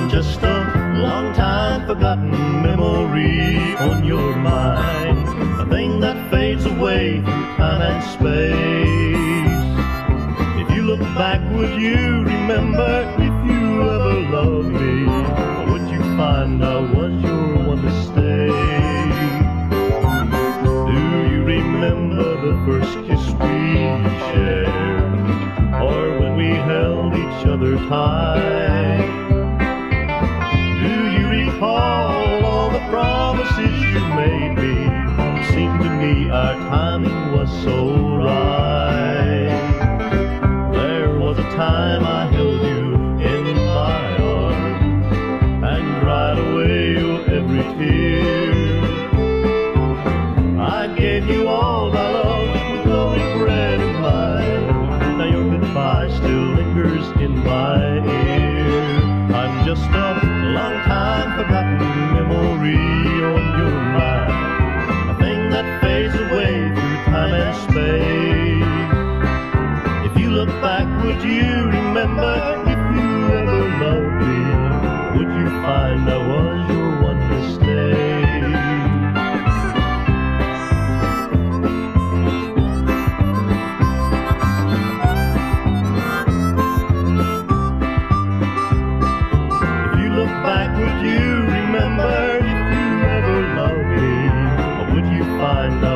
just a long time forgotten memory on your mind, a thing that fades away through time and space. If you look back, would you remember if you ever loved me? Or would you find I was your one to stay? Do you remember the first kiss we shared, or when we held each other tight? Do you recall all the promises you made me? It seemed to me our timing was so right. There was a time I held you in my arms and dried away your every tear. I gave you all my love with no regret in mind. Now your goodbye still lingers in my ear. I'm just a long time forgotten memory on your mind, a thing that fades away through time and space. If you look back, would you remember if you ever loved me? Would you find I was your one to stay? Would you remember if you ever loved me? Or would you find out